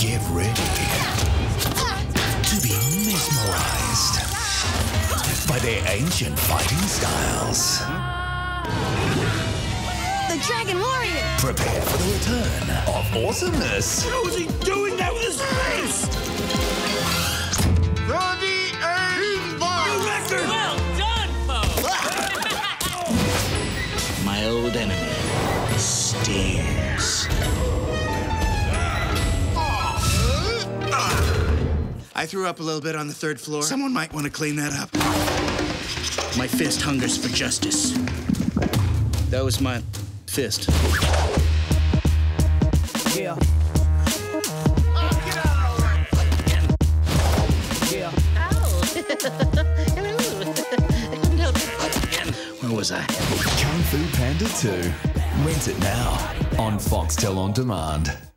Get ready to be mesmerized by their ancient fighting styles. The Dragon Warrior! Prepare for the return of awesomeness. How is he doing that with his face? 38 bars! New record! Well done, folks! My old enemy stares. I threw up a little bit on the 3rd floor. Someone might want to clean that up. My fist hungers for justice. That was my fist. Yeah. Yeah. Where was I? Kung Fu Panda 2. Rent it now on Foxtel On Demand.